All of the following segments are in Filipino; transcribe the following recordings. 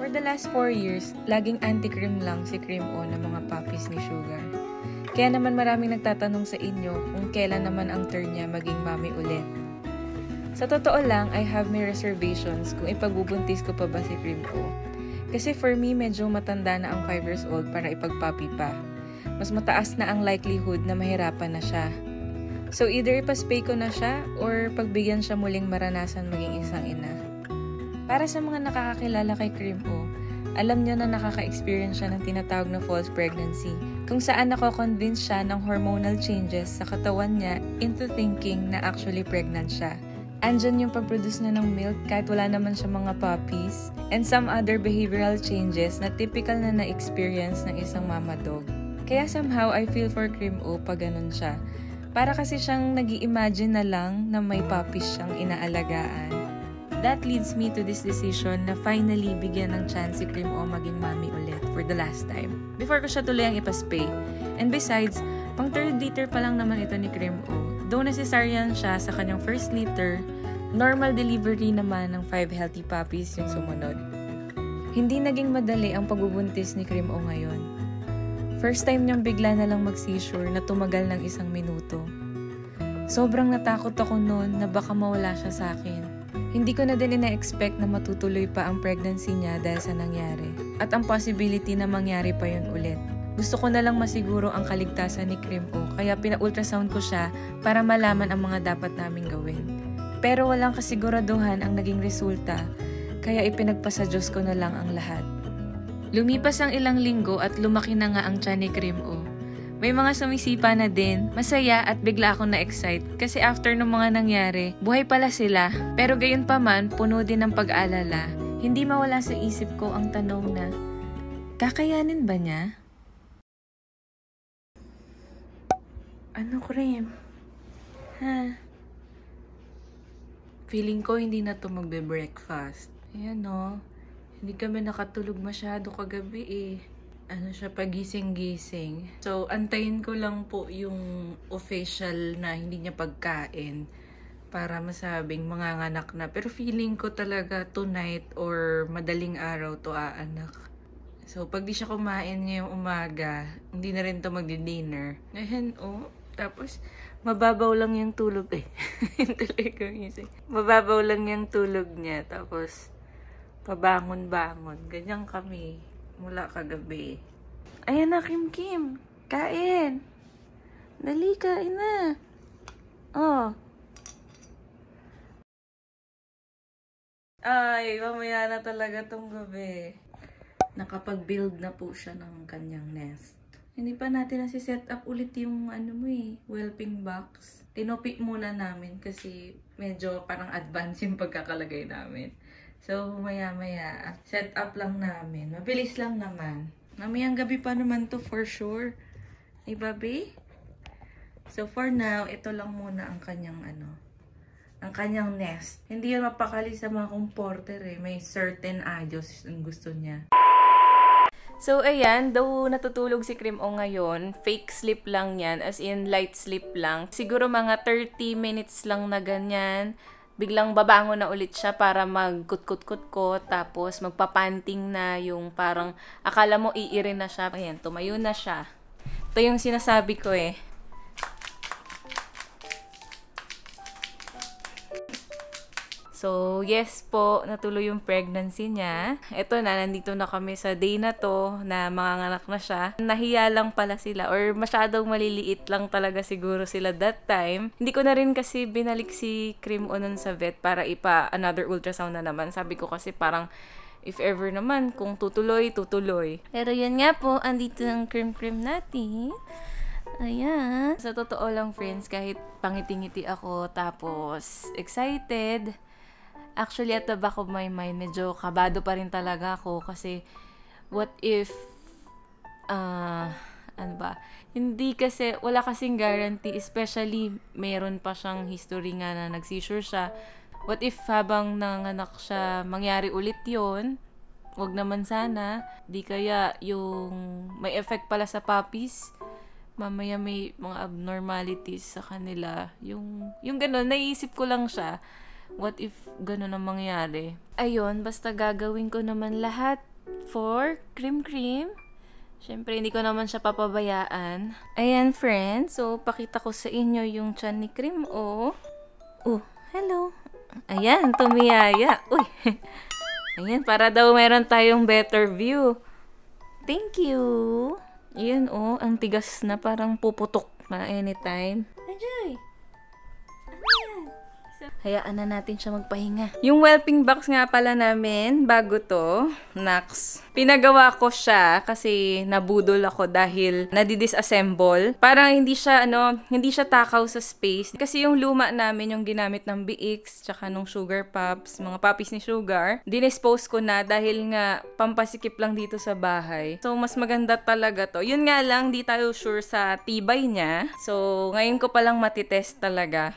For the last 4 years, laging anti-cream lang si Cream O ng mga puppies ni Sugar. Kaya naman maraming nagtatanong sa inyo kung kailan naman ang turn niya maging mommy ulit. Sa totoo lang, I have my reservations kung ipagbubuntis ko pa ba si Cream O. Kasi for me, medyo matanda na ang 5 years old para ipagpapi pa. Mas mataas na ang likelihood na mahirapan na siya. So either ipaspay ko na siya or pagbigyan siya muling maranasan maging isang ina. Para sa mga nakakakilala kay Cream O, alam niyo na nakaka-experience siya ng tinatawag na false pregnancy, kung saan nako-convince siya ng hormonal changes sa katawan niya into thinking na actually pregnant siya. Andyan yung pag-produce na ng milk kahit wala naman siya mga puppies, and some other behavioral changes na typical na na-experience ng isang mama dog. Kaya somehow I feel for Cream O pag ganun siya. Para kasi siyang nag-i-imagine na lang na may puppies siyang inaalagaan. That leads me to this decision na finally bigyan ng chance si Cream O maging mommy ulit for the last time. Before ko siya tuluyang ipaspay. And besides, pang 3rd litter pa lang naman ito ni Cream O. Though necessaryan siya sa kanyang 1st litter, normal delivery naman ng 5 healthy puppies yung sumunod. Hindi naging madali ang pagbubuntis ni Cream O ngayon. First time niyang bigla na lang mag-seizure na tumagal ng 1 minuto. Sobrang natakot ako noon na baka mawala siya sa akin. Hindi ko na din ina-expect na matutuloy pa ang pregnancy niya dahil sa nangyari. At ang possibility na mangyari pa yun ulit. Gusto ko na lang masiguro ang kaligtasan ni Cream O, kaya pina-ultrasound ko siya para malaman ang mga dapat naming gawin. Pero walang kasiguraduhan ang naging resulta, kaya ipinagpasa Diyos ko na lang ang lahat. Lumipas ang ilang linggo at lumaki na nga ang tiyan ni Cream O. May mga sumisipa na din, masaya at bigla akong na-excite kasi after ng mga nangyari, buhay pala sila. Pero gayon pa man, puno din ng pag-alala. Hindi mawala sa isip ko ang tanong na, kakayanin ba niya? Ano, Cream? Ha? Feeling ko hindi na to magbe-breakfast. Ayan no, hindi kami nakatulog masyado kagabi eh. Ano siya, pagising-gising. So, antayin ko lang po yung official na hindi niya pagkain para masabing manganganak na. Pero feeling ko talaga tonight or madaling araw to aanak. So, pag di siya kumain ngayong umaga, hindi na rin to magdi-dinner. Ayan, oh. Tapos, mababaw lang yung tulog eh. Mababaw lang yung tulog niya. Tapos, pabangon-bangon. Ganyan kami. Mula kagabi. Ayan na, Kim. Kain. Dali, kain na. Oh. Ay, mamaya na talaga tong gabi. Nakapag-build na po siya ng kanyang nest. Hindi pa natin nasi-set up ulit yung whelping box. Tinopik muna namin kasi medyo parang advance yung pagkakalagay namin. So, maya-maya, set up lang namin. Mabilis lang naman. Mamayang gabi pa naman to for sure. Hey, baby? So, for now, ito lang muna ang kanyang ang kanyang nest. Hindi yun mapakali sa mga comporter eh. May certain ayos ang gusto niya. So, ayan, daw natutulog si Cream O ngayon. Fake sleep lang yan, as in light sleep lang. Siguro mga 30 minutes lang na ganyan. Biglang babangon na ulit siya para magkut-kut-kut-kut, tapos magpapanting na yung parang akala mo iirin na siya. Ayan, tumayo na siya. Ito yung sinasabi ko eh. So, yes po, natuloy yung pregnancy niya. Ito na, nandito na kami sa day na to na manganganak na siya. Nahiya lang pala sila or masyadong maliliit lang talaga siguro sila that time. Hindi ko na rin kasi binalik si Cream O nun sa vet para another ultrasound na naman. Sabi ko kasi parang if ever naman, kung tutuloy, tutuloy. Pero yun nga po, andito ang cream natin. Ayan. Sa totoo lang friends, kahit pangiti-ngiti ako tapos excited, actually, at the back of my mind, medyo kabado pa rin talaga ako kasi what if, ano ba, hindi kasi, wala kasing guarantee, especially meron pa siyang history nga na nag-seizure siya. What if habang nanganak siya, mangyari ulit yon? Wag naman sana. Di kaya yung may effect pala sa puppies, mamaya may mga abnormalities sa kanila. Yung gano'n, naiisip ko lang siya. What if gano'n ang mangyari? Ayun, basta gagawin ko naman lahat for Cream. Siyempre, hindi ko naman siya papabayaan. Ayan, friends. So, pakita ko sa inyo yung tiyan ni Cream, oh. Oh, hello. Ayan, tumiyaya. Uy. Ayan, para daw meron tayong better view. Thank you. Ayan, oh. Ang tigas na, parang puputok na anytime. Enjoy. Hayaan na natin siya magpahinga. Yung whelping box nga pala namin, bago to, Nax. Pinagawa ko siya kasi nabudol ako dahil nadi-disassemble. Parang hindi siya takaw sa space. Kasi yung luma namin, yung ginamit ng BX, tsaka nung Sugar Pups, mga puppies ni Sugar, dinispose ko na dahil nga pampasikip lang dito sa bahay. So, mas maganda talaga to. Yun nga lang, di tayo sure sa tibay niya. So, ngayon ko palang matitest talaga.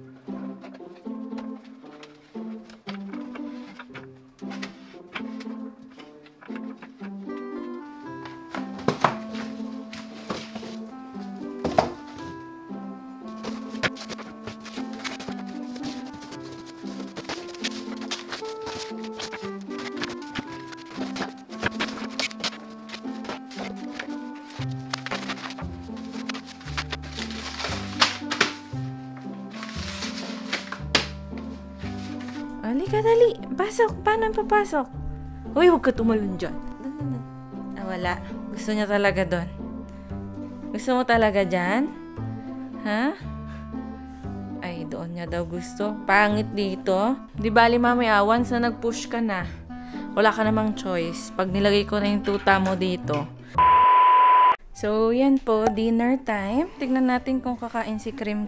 Halika, dali. Pasok. Paano papasok? Uy, huwag ka tumalon dyan. Ah, wala. Gusto niya talaga doon. Gusto mo talaga dyan? Ha? Ay, doon niya daw gusto. Pangit dito. Di bali mamaya, once na nag-push ka na, wala ka namang choice. Pag nilagay ko na yung tuta mo dito. So, yan po. Dinner time. Tignan natin kung kakain si Cream.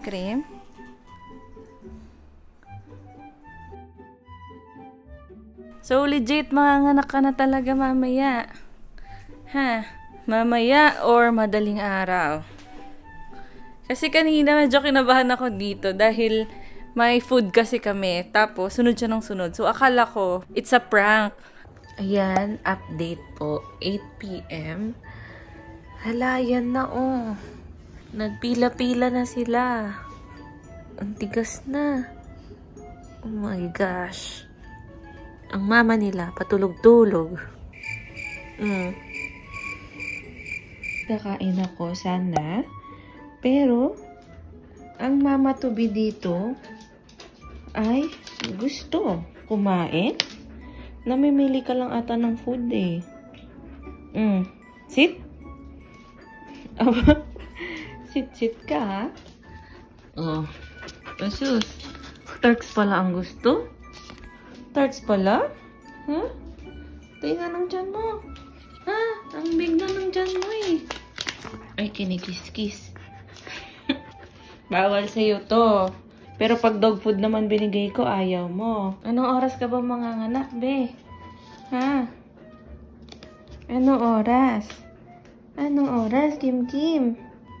So, legit, manganganak ka na talaga mamaya. Ha? Mamaya or madaling araw? Kasi kanina medyo kinabahan ako dito dahil may food kasi kami. Tapos, sunod siya ng sunod. So, akala ko, it's a prank. Ayan, update po. 8 p.m. Hala, yan na oh. Nagpila-pila na sila. Ang tigas na. Oh my gosh. Ang mama nila, patulog-tulog. Kakain ako sana. Pero, ang mama to be dito ay gusto kumain. Namimili ka lang ata ng food eh. Sit. Sit ka ha. Oh. Asus. Turks pala ang gusto. Tarts pala? Huh? Tingnan ng tiyan mo. Ha? Ang big na ng tiyan mo eh. Ay, kinikis-kis. Bawal sa'yo to. Pero pag dog food naman binigay ko, ayaw mo. Anong oras ka ba manganganak, be? Ha? Anong oras? Anong oras, Kim?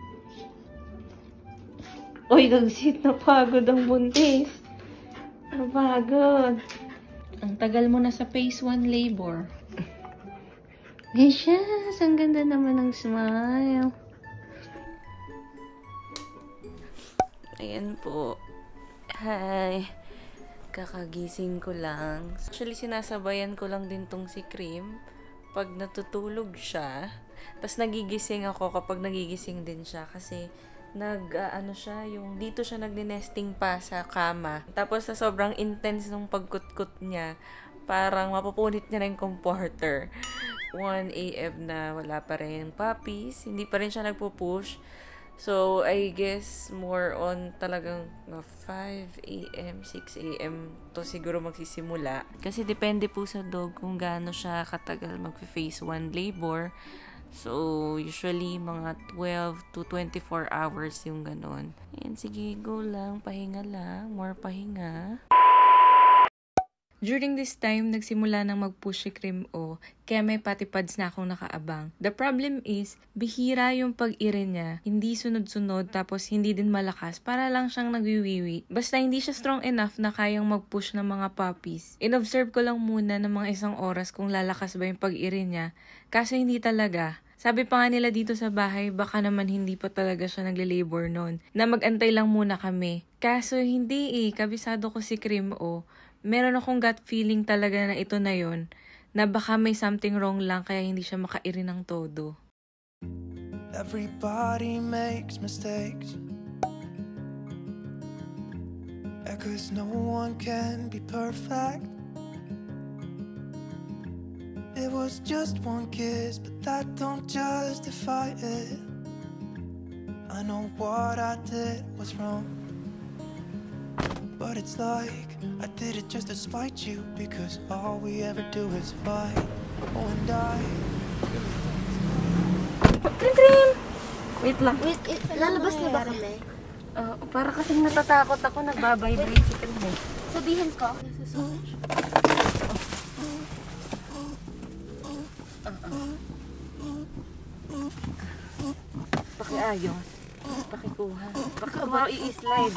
Uy, nagsit na pagod ang buntis. Napagod. Ang tagal mo na sa phase 1 labor. Yes, ang ganda naman ng smile. Ayan po. Hi. Kakagising ko lang. Actually, sinasabayan ko lang din tong si Cream. Pag natutulog siya, tas nagigising ako kapag nagigising din siya kasi dito siya nagne-nesting pa sa kama. Tapos sa sobrang intense nung pagkutkot niya, parang mapupunit niya na yung comforter. 1 AM na wala pa rin yung puppies, hindi pa rin siya nagpo-push. So, I guess more on talagang 5 AM, 6 AM to siguro magsisimula. Kasi depende po sa dog kung gaano siya katagal mag-phase 1 labor. So, usually, mga 12 to 24 hours yung ganon. Ayan, sige, go lang. Pahinga lang. More pahinga. During this time, nagsimula nang mag-push si Cream kaya may patipads na akong nakaabang. The problem is, bihira yung pag-ire niya. Hindi sunod-sunod, tapos hindi din malakas. Para lang siyang nagwiwiwi. Basta hindi siya strong enough na kayang mag-push ng mga puppies. In-observe ko lang muna ng mga 1 oras kung lalakas ba yung pag-ire niya. Kaso hindi talaga. Sabi pa nga nila dito sa bahay, baka naman hindi pa talaga siya nagle-labor noon. Na mag-antay lang muna kami. Kaso hindi kabisado ko si Cream Meron akong gut feeling talaga na ito na yon. na baka may something wrong lang kaya hindi siya makairi ng todo. Everybody makes mistakes, 'cause no one can be perfect. It was just one kiss, but that don't justify it. I know what I did was wrong, but it's like I did it just to spite you, because all we ever do is fight. Oh, and I Krim! Wait lang. Wait, lalabas na ba kami? Para kasing natatakot ako, nagbabibrate si Krim. Sabihin ko. Nasusunod. Pakiayos. Pakikuha. Pakikuha, i-slide.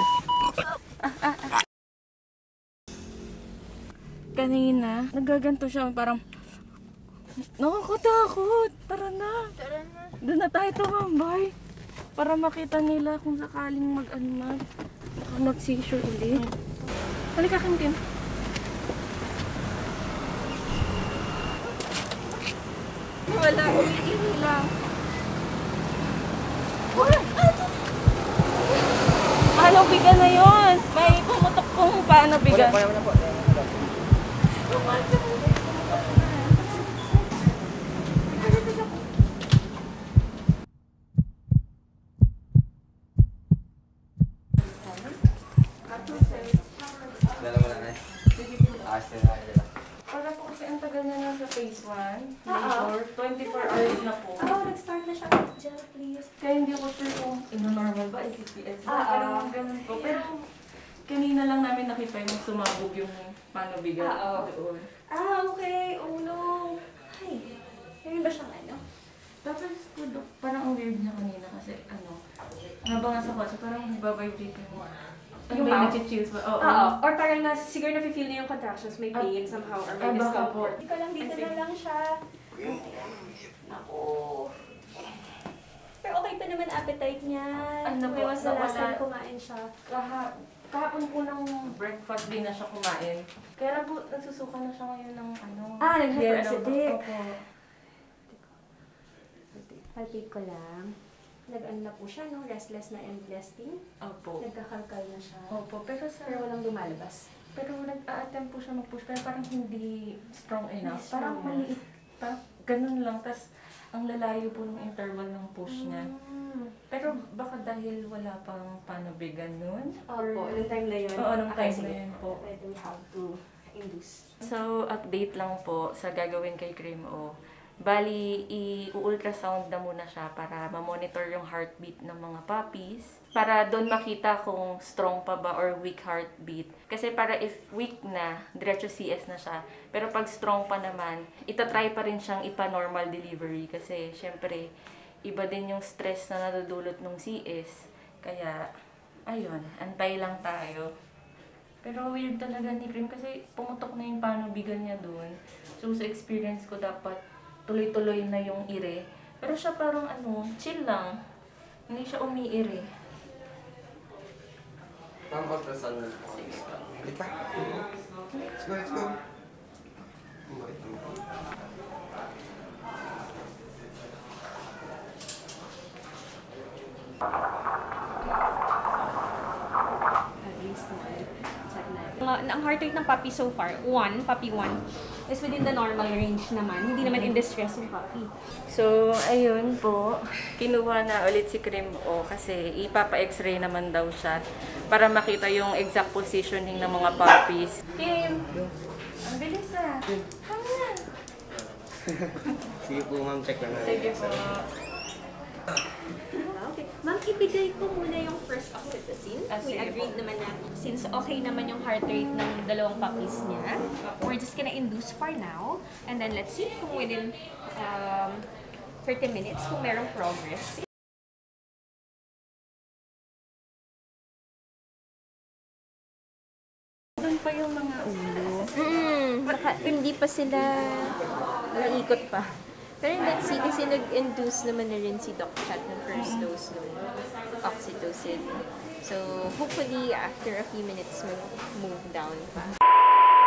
Kanina, nagaganto siya, parang nakakatakot. Tara na. Tara na. Doon na tayo tumambay. Para makita nila kung sakaling mag-seizure ulit. Halika, Kim. Wala, umiihi lang. Paano bigan na yun? May pumutok kung paano bigan. Wala po. Para po kasi ang tagal na lang sa phase 1, labor, 24 hours na po. Nag-start na siya. Gel, please. Kaya hindi ko sure kung ino-normal ba, SCPS ba, parang ganun po. Pero kanina lang namin nakita yung sumabog yung panubigan doon. Okay. Oh no. Ay, ngayon ba siyang ano? Tapos parang ang weird niya kanina kasi habang nasa kotse, parang nagbabibrate yung mouth? nag-chills ba? Oo. Or parang siguro na-feel niya yung contractions, may pain somehow, or may discomfort. Dito na lang siya. Ayan. Naku. Pero okay pa naman appetite niya. May was the last time kumain siya. Kahapon po ng breakfast din na siya kumain. Kaya lang po, nagsusuka na siya ngayon ng nag-hyperacidic. Opo. Palpate ko lang. Nag-ano na po siya, no? Restless na intestine. Opo. Nagkakalkal na siya. Opo, pero walang lumalabas. Pero nag-a-attempt po siya mag-push, pero parang hindi strong enough. Strong Parang maliit. Parang ganun lang. Tapos, ang lalayo po ng interval ng push niya. Pero baka dahil wala pang panubigan nun? Opo, nung time na yun. Oo, nung time na sige. yun po. Pwede we have to induce. So, update lang po sa gagawin kay Krim O. Bali, i-ultrasound na muna siya para ma-monitor yung heartbeat ng mga puppies. Para doon makita kung strong pa ba or weak heartbeat. Kasi para if weak na, diretso CS na siya. Pero pag strong pa naman, itatry pa rin siyang ipa-normal delivery. Kasi syempre, iba din yung stress na nadudulot ng CS. Kaya, ayun, antay lang tayo. Pero weird talaga ni Krim kasi pumutok na yung panubigan niya doon. So sa experience ko dapat tuloy-tuloy na yung ire. Pero siya parang chill lang. Hindi siya umiire. Pang ultrasound na. Halika. Let's go. Ang heart rate ng puppy so far, puppy 1, is within the normal range naman. Hindi naman in distress yung puppy. So, ayun po. Kinuha na ulit si Krim O kasi ipapa-x-ray naman daw siya para makita yung exact positioning ng mga puppies. Kim! Ang bilis ah! Come on! Sige po ma'am, check lang natin. Sige po. Okay. Ma'am, ibigay ko muna yung first oxytocin. We Sige agreed po. naman na since okay naman yung heart rate ng dalawang puppies niya, we're just gonna induce for now. And then let's see kung within 30 minutes kung merong progress. Doon pa yung mga ulo. Hindi pa sila naikot pa. Pero let's see, kasi nag-induce naman na rin si Doc Chat ng first dose ng oxytocin. So, hopefully, after a few minutes, mag-move down pa.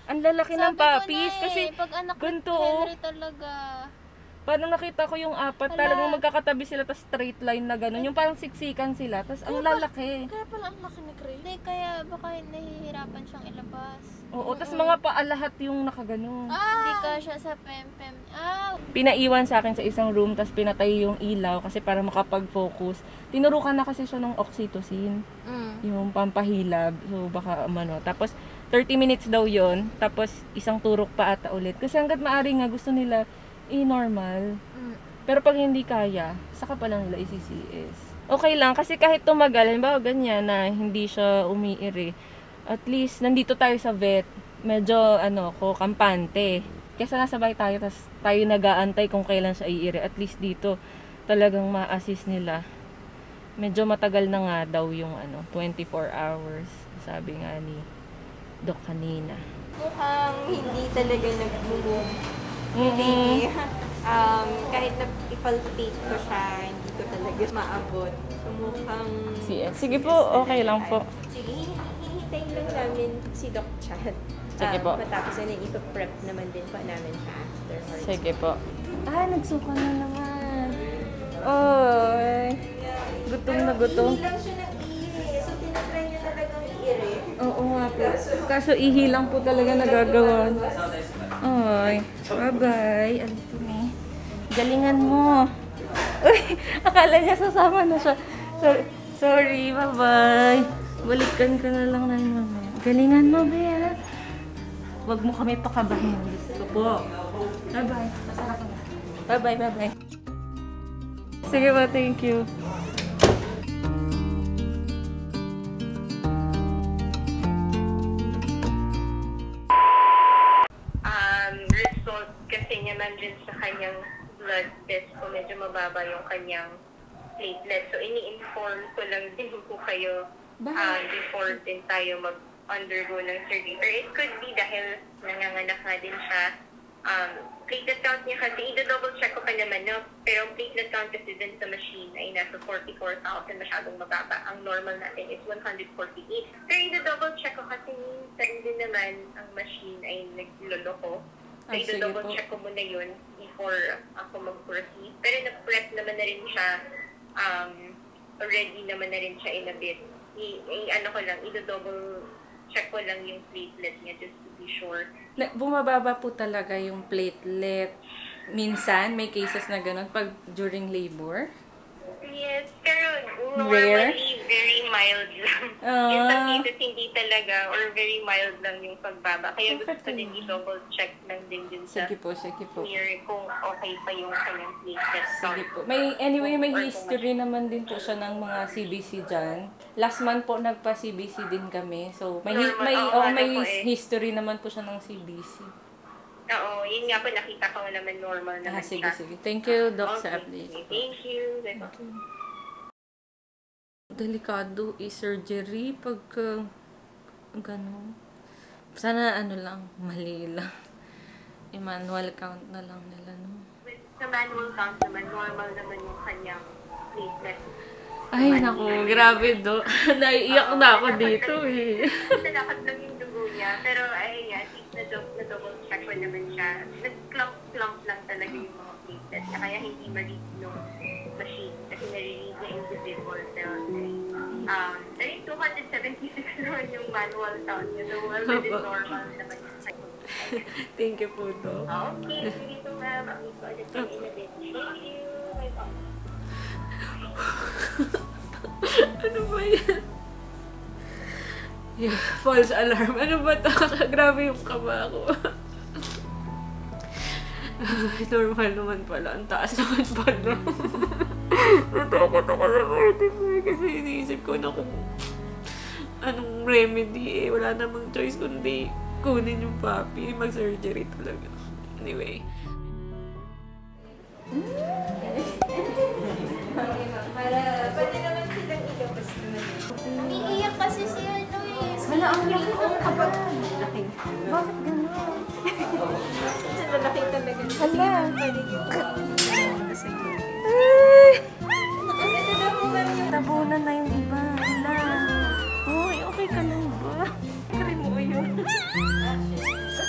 Ang lalaki ng puppies. Kasi pag anak ganito, Henry talaga. parang nakita ko yung 4, talagang magkakatabi sila, tapos straight line na gano'n. Yung parang siksikan sila, tapos ang lalaki. Kaya pala ang laki ni Cray. Hindi, kaya baka nahihirapan siyang ilabas. Oo, tapos mga paalahat yung nakagano'n. Hindi ka siya sa pem-pem. Pinaiwan sa akin sa isang room, tapos pinatay yung ilaw kasi para makapag-focus. Tinurukan na kasi siya ng oxytocin, yung pampahilab. So baka tapos 30 minutes daw yon, tapos isang turok pa ata ulit. Kasi hanggat maaari nga gusto nila normal. Pero pag hindi kaya, saka pa lang nila i-CCS. Okay lang, kasi kahit tumagal, halimbawa ganyan na hindi siya umiiri, at least nandito tayo sa vet, medyo kampante. Kesa nasa bahay tayo, tas tayo nag-aantay kung kailan siya iiri. At least dito, talagang ma-assist nila. Medyo matagal na nga daw yung 24 hours. Sabi nga ni Doc kanina. Mukhang hindi talaga nag-move. Hindi. Kahit na ipalpate ko siya, hindi ko talaga maabot. So, mukhang... Sige po, okay lang po. Sige, hihintayin lang namin si Doc Chat. Sige po. Matapos na ipa-prep naman din po namin siya after her. Sige po. Nagsuka na naman. Oy. Gutom na gutom. Hindi lang siya nag-iiri. So, tinatry niya talagang iiri. Oo nga po. Kaso ihi lang po talaga nagagawa. Oy. Bye-bye. Alis kami. Galingan mo. Uy, akala niya sasama na siya. Sorry. Bye-bye. Balikan ka na lang na yun. Galingan mo, Bea. Huwag mo kami pakabahin. Gusto po. Bye-bye. Bye-bye. Sige ba, thank you. Result kasi naman din sa kanyang blood test ko, medyo mababa yung kanyang platelet. So, ini-inform ko lang din po kayo before din tayo mag-undergo ng surgery. Or it could be dahil nanganganak na din siya. Platelet count niya kasi, i-double check ko pa naman, no? Pero platelet count kasi din sa machine ay nasa 44,000, masyadong mababa. Ang normal natin is 148. Pero i-double check ko kasi minsan din naman ang machine ay nagloloko. So, i-double check ko muna yun before ako mag-proceed. Pero na-prep naman na rin siya, ready naman na rin siya in a bit. I-double check ko lang yung platelet niya just to be sure. Bumababa po talaga yung platelet. Minsan, may cases na ganun pag during labor. Yes, pero normally, very mild lang. In some cases, hindi talaga, or very mild lang yung pagbaba. Kaya gusto ko din i-double check lang din sa Sige po. mirror kung okay pa yung kanyang platelet. Sige po. May history naman din po siya ng mga CBC dyan. Last month po nagpa-CBC din kami. So, may history naman po siya ng CBC. Oo, yun nga po, nakita ko naman normal naman Sige. siya. Thank you, Doc, sa update. Thank you. Delikado i-surgery pagka gano'n. Sana mali lang. I-manual count na lang nila, no? Sa manual count naman, normal naman yung kanyang platelet. Ay, naku, grabe, Do. Naiiyak na ako dito, eh. Nalakad lang yung dugo niya. Pero, ay, at least na-double check ko naman siya. Nag-clump lang talaga yung mga platelet. Kaya hindi ma-read yung machine. Kasi nare-read na individual cells. I think 276 naman yung manual count niya. So, within normal naman yung cycle. Thank you po, Do. Okay, sige po, ma'am. Ang ito ulit yung inabit. Thank you. Ano ba yan? Yeah, false alarm. Ano ba ito? Grabe yung kaba ko. Normal naman pala. Ang taas naman pala. Natakot ako sa kasi iniisip ko na kung anong remedy eh. Wala namang choice kundi kunin yung puppy. Mag-surgery talaga. Anyway. Pwede naman silang ilabas naman. Umiiyak kasi si Hala, ang laki ng kaba. Bakit gano'n? Sa lalaki talaga. Hala. Tabunan na yung iba. Hala. Uy, okay ka lang ba? Kari mo yun.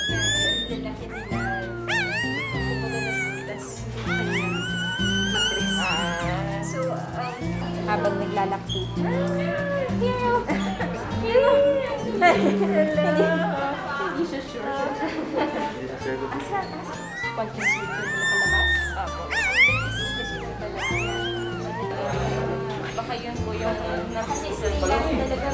habang naglalakti. Hindi siya sure. Konting sweet na nakalabas. Opo. Baka yun po yung nakasisi talaga.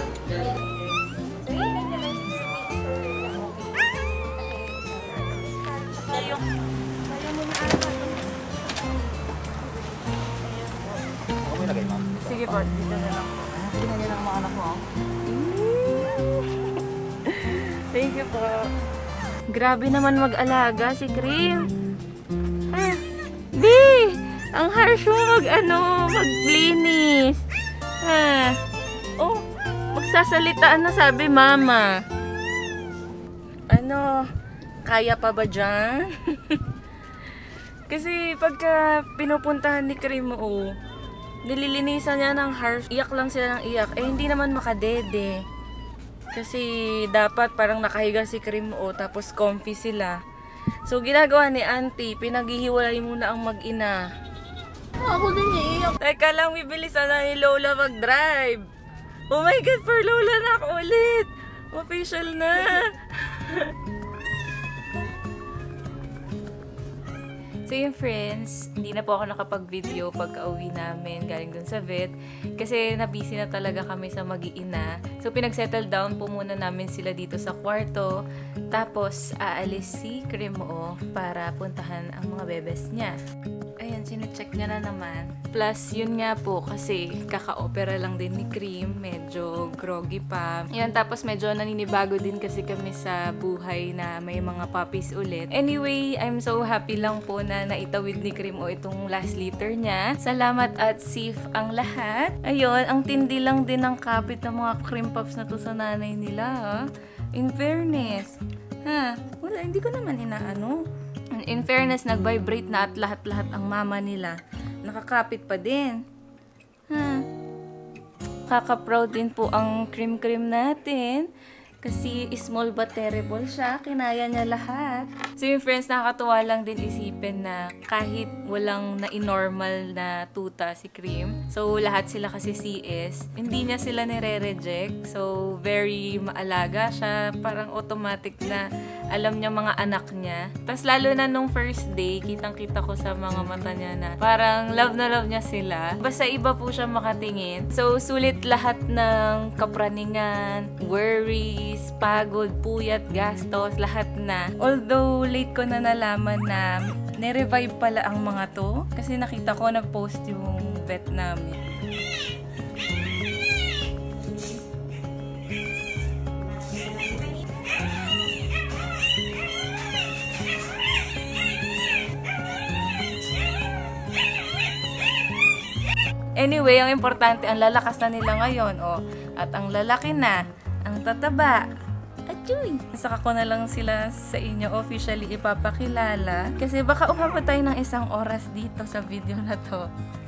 Sige po, dito na lang po. Tingnan niyo lang mga anak mo. Thank you po. Grabe naman mag-alaga si Cream. B! Ang harsh mo maglinis. Oh, magsasalitaan na sabi mama. Kaya pa ba dyan? Kasi pagka pinupuntahan ni Cream nililinisan niya ng harsh. Iyak lang sila ng iyak. Hindi naman makadede. Kasi dapat parang nakahiga si Cream tapos comfy sila. So ginagawa ni auntie, pinaghihiwalay muna ang mag-ina. Ako din iiyak. Teka lang, bibilisan na ni Lola mag-drive. Oh my God, for Lola na ako ulit. Official na. So yun friends, hindi na po ako nakapag-video pagka-uwi namin galing dun sa vet kasi nabisi na talaga kami sa mag-iina. So pinag-settle down po muna namin sila dito sa kwarto, tapos aalis si Cream para puntahan ang mga bebes niya. Ayan, sinecheck niya na naman. Plus, yun nga po, kasi kaka-opera lang din ni Cream. Medyo groggy pa. Yan, tapos medyo naninibago din kasi kami sa buhay na may mga puppies ulit. Anyway, I'm so happy lang po na naitawid ni Cream itong last litter niya. Salamat at safe ang lahat. Ayun, ang tindi lang din ng kapit ng mga Cream pups na to sa nanay nila. In fairness. Wala, hindi ko naman inaano. In fairness, nag-vibrate na at lahat-lahat ang mama nila. Nakakapit pa din. Kaka-proud din po ang Cream natin. Kasi small but terrible siya. Kinaya niya lahat. So yung friends, nakakatuwa lang din isipin na kahit walang na-normal na tuta si Cream. So lahat sila kasi CS. Hindi niya sila nire-reject. So very maalaga siya. Parang automatic na alam niya mga anak niya. Tapos lalo na nung first day, kitang-kita ko sa mga mata niya na parang love na love niya sila. Basta iba po siya makatingin. So sulit lahat ng kapraningan, worries, pagod, puyat, gastos, lahat na. Although late ko na nalaman na nirevive pala ang mga to. Kasi nakita ko nag-post yung vet namin. Anyway, ang importante, ang lalakas na nila ngayon, at ang lalaki na, ang tataba. Achuy! Saka ko na lang sila sa inyo officially ipapakilala. Kasi baka umabot tayo ng 1 oras dito sa video na to.